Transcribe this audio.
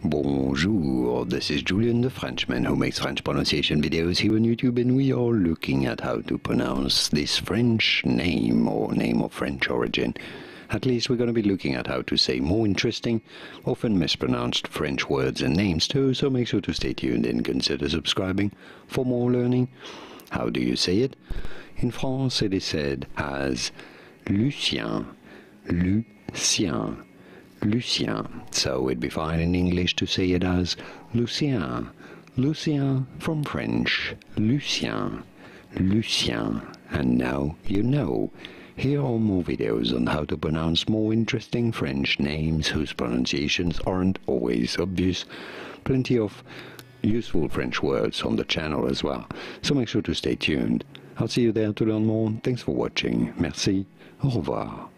Bonjour, this is Julien the Frenchman who makes French pronunciation videos here on YouTube, and we are looking at how to pronounce this French name or name of French origin. At least we're going to be looking at how to say more interesting, often mispronounced French words and names too, so make sure to stay tuned and consider subscribing for more learning. How do you say it? In France it is said as Lucien, Lucien, Lucien. So it'd be fine in English to say it as Lucien. Lucien from French, Lucien, Lucien. And now you know. Here are more videos on how to pronounce more interesting French names whose pronunciations aren't always obvious. Plenty of useful French words on the channel as well. So make sure to stay tuned. I'll see you there to learn more. Thanks for watching. Merci. Au revoir.